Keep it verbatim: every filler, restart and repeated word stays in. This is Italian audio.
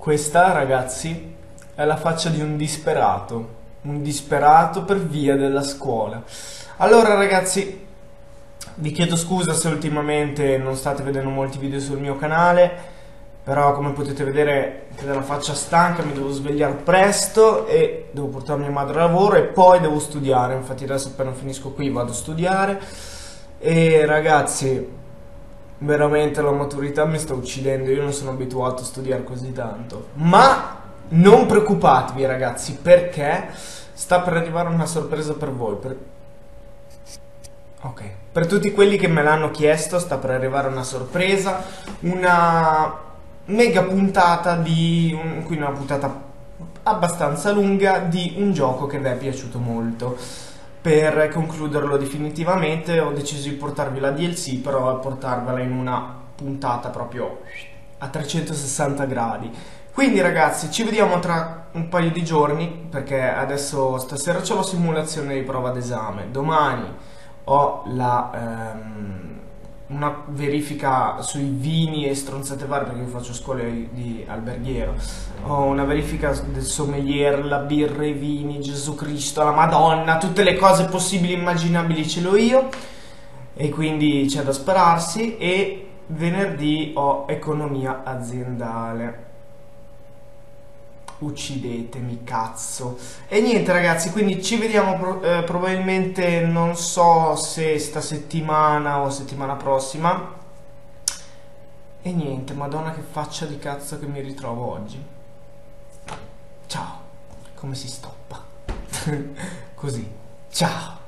Questa, ragazzi, è la faccia di un disperato, un disperato per via della scuola. Allora, ragazzi, vi chiedo scusa se ultimamente non state vedendo molti video sul mio canale, però come potete vedere ho la faccia stanca, mi devo svegliare presto e devo portare mia madre a lavoro e poi devo studiare. Infatti adesso appena finisco qui vado a studiare e, ragazzi, veramente la maturità mi sta uccidendo, io non sono abituato a studiare così tanto. Ma non preoccupatevi, ragazzi, perché sta per arrivare una sorpresa per voi. Per... Ok, per tutti quelli che me l'hanno chiesto sta per arrivare una sorpresa, una mega puntata di... Un... quindi una puntata abbastanza lunga di un gioco che vi è piaciuto molto. Per concluderlo definitivamente ho deciso di portarvi la D L C, però portarvela in una puntata proprio a trecentosessanta gradi. Quindi, ragazzi, ci vediamo tra un paio di giorni, perché adesso stasera c'ho la simulazione di prova d'esame, domani ho la, ehm, una verifica sui vini e stronzate varie, perché io faccio scuola di, di alberghiero. Ho una verifica del sommelier, la birra, i vini, Gesù Cristo, la Madonna, tutte le cose possibili e immaginabili ce l'ho io, e quindi c'è da spararsi. E venerdì ho economia aziendale. Uccidetemi, cazzo. E niente, ragazzi, quindi ci vediamo pro eh, probabilmente, non so se sta settimana o settimana prossima. E niente, Madonna, che faccia di cazzo che mi ritrovo oggi. Ciao. Come si stoppa? Così. Ciao.